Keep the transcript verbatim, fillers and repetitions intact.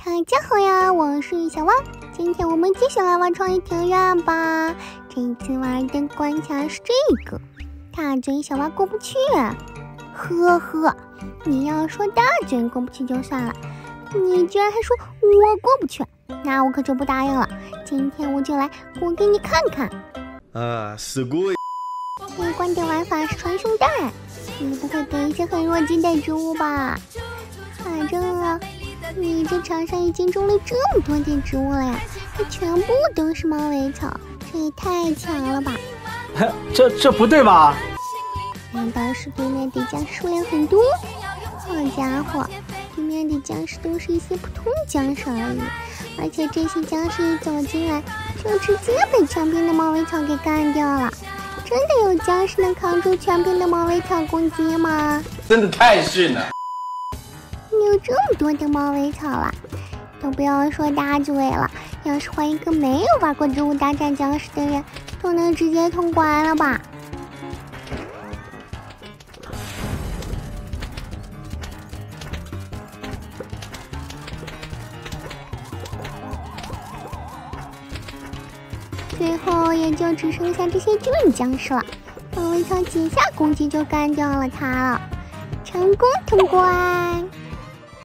大家好呀，我是小汪，今天我们继续来玩创意庭院吧。这一次玩的关卡是这个，大嘴小蛙过不去。呵呵，你要说大嘴过不去就算了，你居然还说我过不去，那我可就不答应了。今天我就来过给你看看。 啊，すごい。 这关键玩法是传送带，你不会给一些很弱鸡的植物吧？反正啊，你这场上已经种了这么多的植物了呀，还全部都是猫尾草，这也太强了吧？ 这这不对吧？ 难道是对面的僵尸数量很多？好家伙，对面的僵尸都是一些普通僵尸而已，而且这些僵尸一走进来，就直接被全屏的猫尾草给干掉了。真的有僵尸能扛住全屏的猫尾草攻击吗？ 真的太逊了！ 你有这么多的猫尾草了，都不要说大嘴了，要是换一个没有玩过植物大战僵尸的人，都能直接通关了吧？最后也就只剩下这些巨人僵尸了，猫尾草几下攻击就干掉了它了，成功通关。